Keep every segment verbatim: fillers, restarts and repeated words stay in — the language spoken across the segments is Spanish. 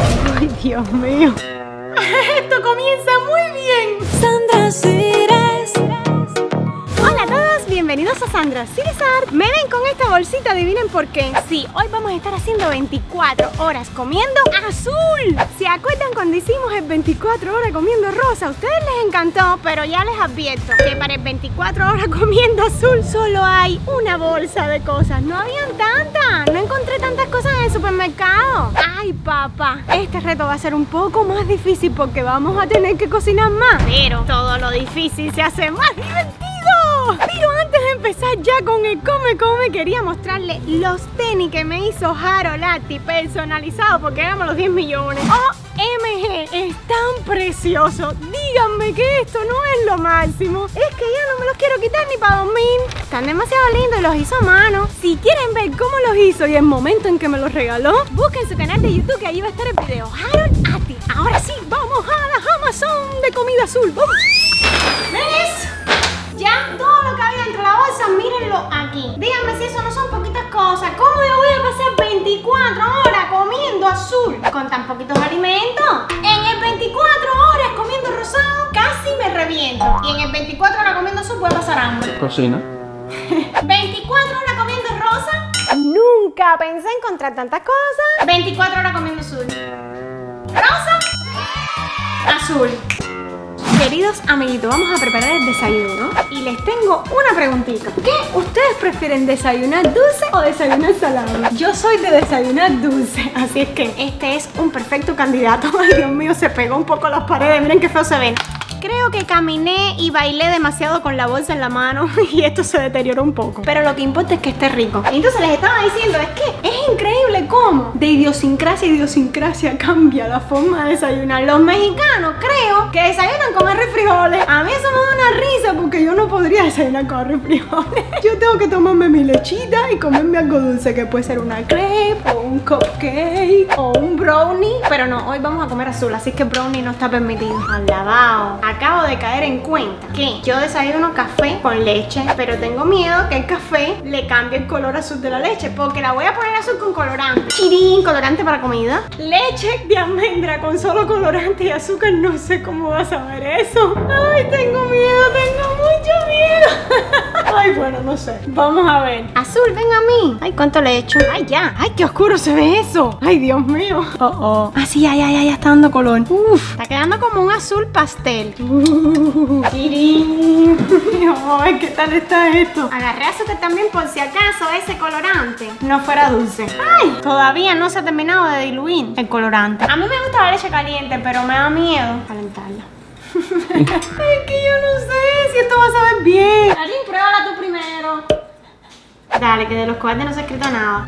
Ay, Dios mío. Esto comienza muy bien. Sandra Cires. Hola a todos, bienvenidos a Sandra Cires Art. Me ven con esta bolsita, adivinen por qué. Sí, hoy vamos a estar haciendo veinticuatro horas comiendo azul. ¿Se acuerdan cuando hicimos el veinticuatro horas comiendo rosa? A ustedes les encantó, pero ya les advierto que para el veinticuatro horas comiendo azul solo hay una bolsa de cosas. No habían tantas, no encontré tantas cosas en el supermercado. Ay, papá, este reto va a ser un poco más difícil porque vamos a tener que cocinar más. Pero todo lo difícil se hace más divertido. Pero antes de empezar ya con el come come, quería mostrarles los tenis que me hizo Harold Arti personalizados porque éramos los diez millones. O M G, están preciosos. Díganme que esto no es lo máximo. Es que ya no me los quiero quitar ni para dormir. Están demasiado lindos y los hizo a mano. Si quieren ver cómo los hizo y el momento en que me los regaló, busquen su canal de YouTube que ahí va a estar el video. Harold Arti. Ahora sí, vamos a la Amazon de comida azul. ¡Vamos! ¿Ves? Ya todo lo que había dentro de la bolsa, mírenlo aquí. Díganme si eso no son poquitas cosas. ¿Cómo yo voy a pasar veinticuatro horas comiendo azul con tan poquitos alimentos? En el veinticuatro horas comiendo rosado casi me reviento. Y en el veinticuatro horas comiendo azul voy a pasar hambre. Cocina. veinticuatro horas comiendo rosa. Nunca pensé encontrar tantas cosas. veinticuatro horas comiendo azul. Rosa. Azul. Queridos amiguitos, vamos a preparar el desayuno y les tengo una preguntita. ¿Qué ustedes prefieren, desayunar dulce o desayunar salado? Yo soy de desayunar dulce, así es que este es un perfecto candidato. Ay, Dios mío, se pegó un poco a las paredes, miren qué feo se ven. Creo que caminé y bailé demasiado con la bolsa en la mano y esto se deterioró un poco. Pero lo que importa es que esté rico. Entonces les estaba diciendo, es que es increíble cómo de idiosincrasia a idiosincrasia cambia la forma de desayunar. Los mexicanos creo que desayunan con arroz y frijoles. A mí eso me da una risa porque yo no podría desayunar con arroz y frijoles. Yo tengo que tomarme mi lechita y comerme algo dulce, que puede ser una crepe o un cupcake o un brownie. Pero no, hoy vamos a comer azul, así que brownie no está permitido. Al lavado. Acabo de caer en cuenta que yo desayuno café con leche, pero tengo miedo que el café le cambie el color azul de la leche, porque la voy a poner azul con colorante. Chirín, colorante para comida. Leche de almendra con solo colorante y azúcar, no sé cómo vas a ver eso. Ay, tengo miedo, tengo mucho miedo. Ay, bueno, no sé. Vamos a ver. Azul, ven a mí. Ay, ¿cuánto le he hecho? Ay, ya. Ay, qué oscuro se ve eso. Ay, Dios mío. Oh, oh. Ah, sí, ya, ya, ya, ya está dando color. Uf, está quedando como un azul pastel. Uh, Ay, ¿qué tal está esto? Agarré azúcar también por si acaso ese colorante no fuera dulce. Ay, todavía no se ha terminado de diluir el colorante. A mí me gusta la leche caliente, pero me da miedo calentarla. Es que yo no sé si esto va a saber bien. Karin, pruébala tú primero. Dale, que de los cobardes no se ha escrito nada.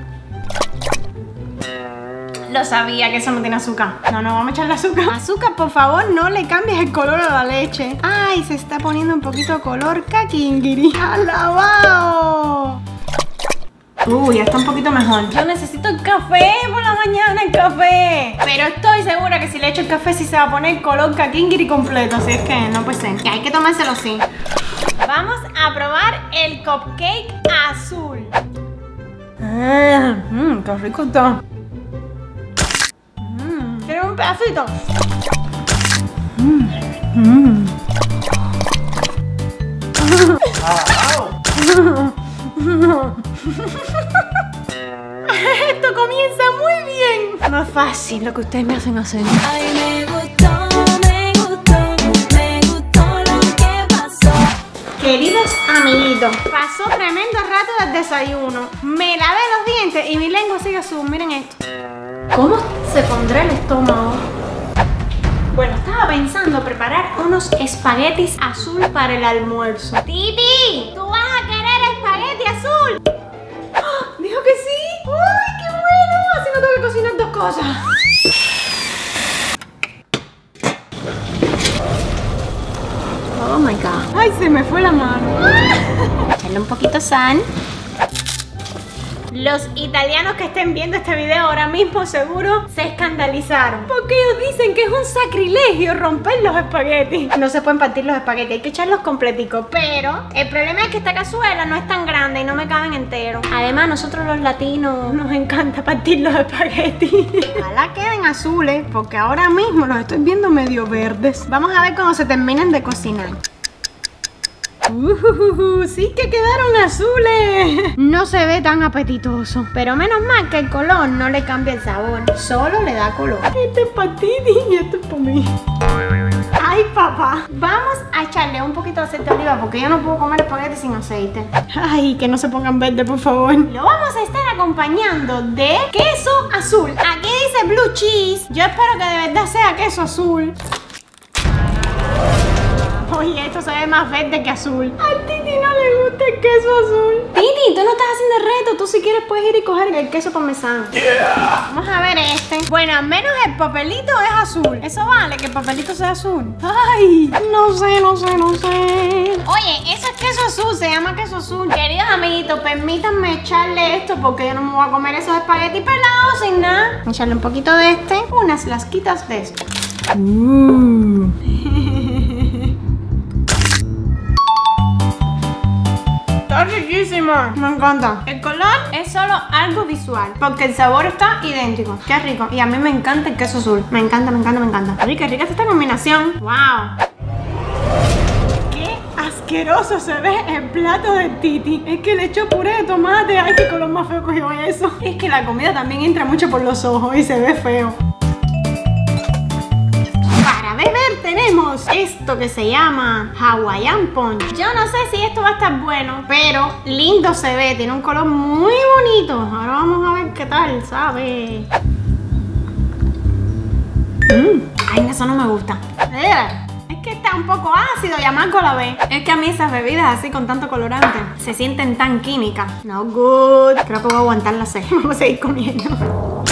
Lo sabía que eso no tiene azúcar. No, no, vamos a echarle azúcar. Azúcar, por favor, no le cambies el color a la leche. Ay, se está poniendo un poquito color kakingiri. ¡Alabao! Uy, ya está un poquito mejor. Yo necesito el café por la mañana, el café. Pero estoy segura que si le echo el café sí se va a poner color kakingiri completo. Así es que no puede ser. Y hay que tomárselo así. Vamos a probar el cupcake azul. Mmm, qué rico está. ¿Quieres un pedacito? Mmm. Mmm. Esto comienza muy bien. No es fácil lo que ustedes me hacen hacer. Ay, me gustó, me gustó, me gustó lo que pasó. Queridos amiguitos, pasó tremendo rato del desayuno. Me lavé los dientes y mi lengua sigue azul. Miren esto. ¿Cómo se pondrá el estómago? Bueno, estaba pensando preparar unos espaguetis azul para el almuerzo. ¡Titi! ¿Tú vas a querer espagueti azul? ¡Oh! ¿Dijo que sí? ¡Uy, qué bueno! Así no tengo que cocinar dos cosas. Oh my God. ¡Ay, se me fue la mano! Echarle un poquito de sal. Los italianos que estén viendo este video ahora mismo seguro se escandalizaron, porque ellos dicen que es un sacrilegio romper los espaguetis. No se pueden partir los espaguetis, hay que echarlos completicos. Pero el problema es que esta cazuela no es tan grande y no me caben enteros. Además, nosotros los latinos nos encanta partir los espaguetis. Ojalá queden azules porque ahora mismo los estoy viendo medio verdes. Vamos a ver cuando se terminen de cocinar. Uh, sí que quedaron azules. No se ve tan apetitoso, pero menos mal que el color no le cambia el sabor, solo le da color. Este es para Titi y este es para mí. Ay, papá, vamos a echarle un poquito de aceite de oliva porque yo no puedo comer espagueti sin aceite. Ay, que no se pongan verde, por favor. Lo vamos a estar acompañando de queso azul. Aquí dice blue cheese. Yo espero que de verdad sea queso azul. Oye, esto se ve más verde que azul. A Titi no le gusta el queso azul. Titi, tú no estás haciendo el reto. Tú si quieres puedes ir y coger el queso parmesano. Yeah. Vamos a ver este. Bueno, al menos el papelito es azul. Eso vale, que el papelito sea azul. Ay, no sé, no sé, no sé. Oye, eso es queso azul, se llama queso azul. Queridos amiguitos, permítanme echarle esto porque yo no me voy a comer esos espaguetis pelados sin nada. Echarle un poquito de este, unas lasquitas de esto. Uh. Está riquísima, me encanta. El color es solo algo visual porque el sabor está idéntico. Qué rico. Y a mí me encanta el queso azul. Me encanta, me encanta, me encanta. Rica, rica esta combinación. Wow. Qué asqueroso se ve el plato de Titi. Es que le echo puré de tomate. Ay, qué color más feo cogió eso. Es que la comida también entra mucho por los ojos y se ve feo. Beber tenemos esto que se llama Hawaiian Punch. Yo no sé si esto va a estar bueno, pero lindo se ve, tiene un color muy bonito. Ahora vamos a ver qué tal, ¿sabe? Mm. Ay, eso no me gusta. Es que está un poco ácido y amargo a la vez. Es que a mí esas bebidas así con tanto colorante se sienten tan químicas. No good. Creo que voy a aguantar la sed. Vamos a seguir comiendo.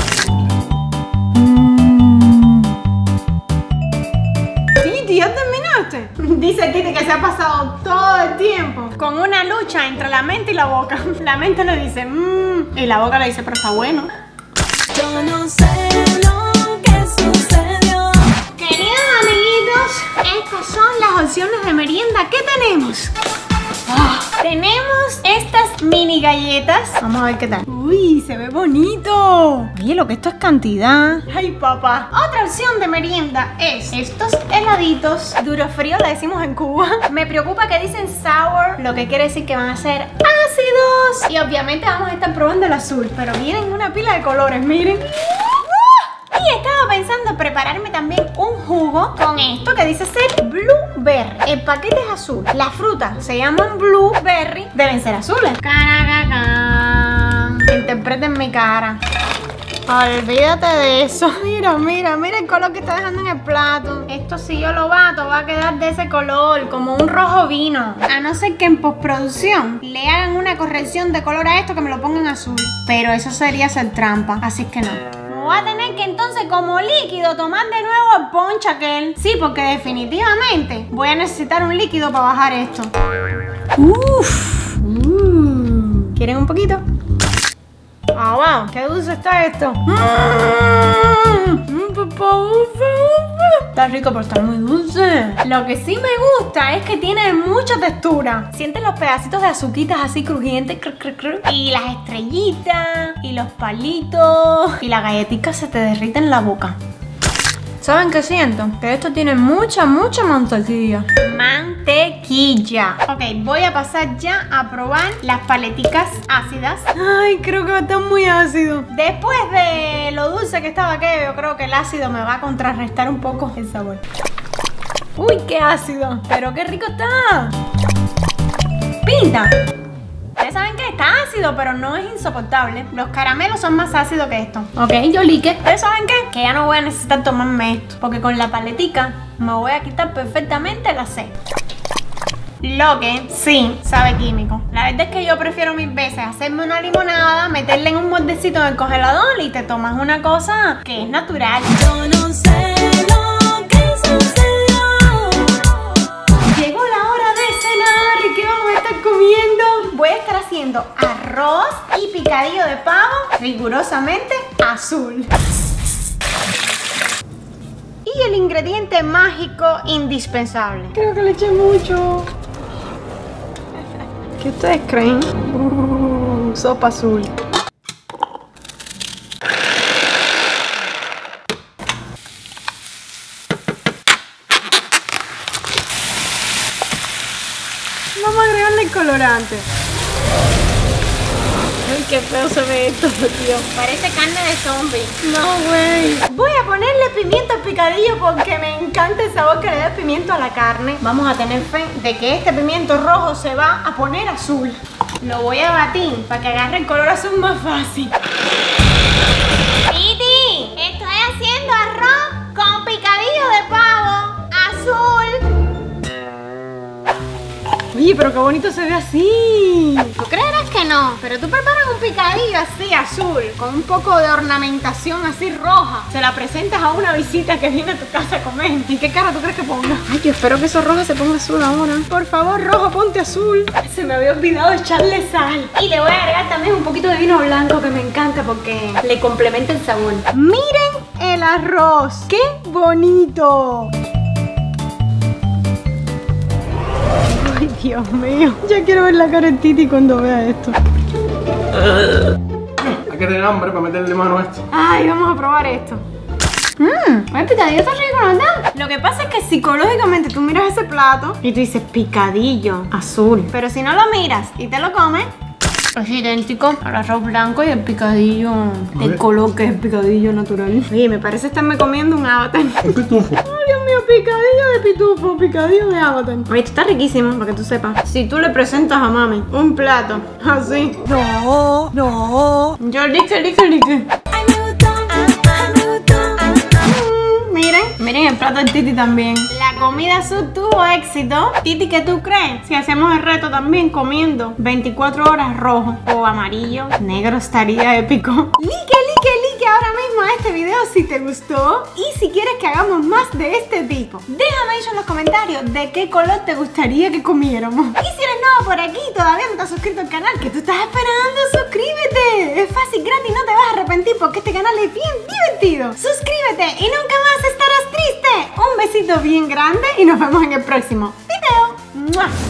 ¿Ya terminaste? Dice Titi que se ha pasado todo el tiempo con una lucha entre la mente y la boca. La mente le dice mmm y la boca le dice pero está bueno. Yo no sé lo que sucedió. Queridos amiguitos, estas son las opciones de merienda que tenemos. Oh, tenemos estas mini galletas. Vamos a ver qué tal. Uy, se ve bonito. Oye, lo que esto es cantidad. Ay, papá. Otra opción de merienda es estos heladitos duro frío, le decimos en Cuba. Me preocupa que dicen sour, lo que quiere decir que van a ser ácidos. Y obviamente vamos a estar probando el azul, pero vienen una pila de colores, miren. Y estaba pensando en prepararme también un jugo con esto que dice ser blueberry. El paquete es azul. Las frutas se llaman blueberry. Deben ser azules. Caracacán. Interpreten mi cara. Olvídate de eso. Mira, mira, mira el color que está dejando en el plato. Esto si yo lo bato va a quedar de ese color, como un rojo vino. A no ser que en postproducción le hagan una corrección de color a esto que me lo pongan azul. Pero eso sería hacer trampa, así que no. Voy a tener que entonces como líquido tomar de nuevo el punch aquel. Sí, porque definitivamente voy a necesitar un líquido para bajar esto. Uff. Uh. ¿Quieren un poquito? Ah, wow, qué dulce está esto. Está rico, pero está muy dulce. Lo que sí me gusta es que tiene mucha textura. Sientes los pedacitos de azuquitas así crujientes. Cr, cr, cr, y las estrellitas. Y los palitos. Y la galletita se te derrite en la boca. ¿Saben qué siento? Que esto tiene mucha, mucha mantequilla. Mantequilla. Ok, voy a pasar ya a probar las paleticas ácidas. Ay, creo que va a estar muy ácido. Después de lo dulce que estaba aquello, yo creo que el ácido me va a contrarrestar un poco el sabor. Uy, qué ácido. Pero qué rico está. Pinta. Ustedes saben que está ácido, pero no es insoportable. Los caramelos son más ácidos que esto. Ok, yo like. ¿Ustedes saben qué? Que ya no voy a necesitar tomarme esto, porque con la paletica me voy a quitar perfectamente la sed. Lo que sí sabe químico. La verdad es que yo prefiero mil veces hacerme una limonada, meterle en un moldecito en el congelador y te tomas una cosa que es natural. Yo no sé lo que sucedió. Llegó la hora de cenar. ¿Qué vamos a estar comiendo? Voy a estar haciendo arroz y picadillo de pavo, rigurosamente azul. Y el ingrediente mágico indispensable. Creo que le eché mucho. ¿Qué ustedes creen? Uh, sopa azul. el colorante. Ay, qué feo se ve esto, tío. Parece carne de zombie. No, güey. Voy a ponerle pimiento al picadillo porque me encanta el sabor que le da el pimiento a la carne. Vamos a tener fe de que este pimiento rojo se va a poner azul. Lo voy a batir para que agarre el color azul más fácil. Titi, estoy haciendo arroz con picadillo de pavo azul. Oye, pero qué bonito se ve así. Tú creerás que no, pero tú preparas un picadillo así azul, con un poco de ornamentación así roja. Se la presentas a una visita que viene a tu casa a comer. ¿Y qué cara tú crees que ponga? Ay, yo espero que eso rojo se ponga azul ahora. Por favor, rojo, ponte azul. Se me había olvidado echarle sal. Y le voy a agregar también un poquito de vino blanco que me encanta porque le complementa el sabor. Miren el arroz. ¡Qué bonito! Ay, Dios mío. Ya quiero ver la cara de Titi cuando vea esto. Hay que tener hambre para meterle mano a esto. Ay, vamos a probar esto. Mmm, el picadillo está rico, ¿no verdad? Lo que pasa es que psicológicamente tú miras ese plato y tú dices picadillo azul. Pero si no lo miras y te lo comes, es idéntico al arroz blanco y el picadillo del color que es el picadillo natural. Oye, me parece estarme comiendo un avatar. Un pitufo. Ay, Dios mío, picadillo de pitufo, picadillo de avatar. Oye, esto está riquísimo, para que tú sepas. Si tú le presentas a mami un plato así. No, no. Yo dije, dije, dije. Ay, me gustó, ay, me gustó. Mm, miren, miren el plato de Titi también. La comida azul tuvo éxito. Titi, ¿qué tú crees? Si hacemos el reto también comiendo veinticuatro horas rojo o amarillo, negro estaría épico. Like, like, like ahora mismo a este video si te gustó y si quieres que hagamos más de este tipo. Déjame ahí en los comentarios de qué color te gustaría que comiéramos. Y si eres nuevo por aquí y todavía no te has suscrito al canal, ¿qué tú estás esperando? ¡Suscríbete! Es fácil, gratis, no te vas a arrepentir porque este canal es bien divertido. Suscríbete y nunca más estarás triste. Un besito bien grande y nos vemos en el próximo video. ¡Mua!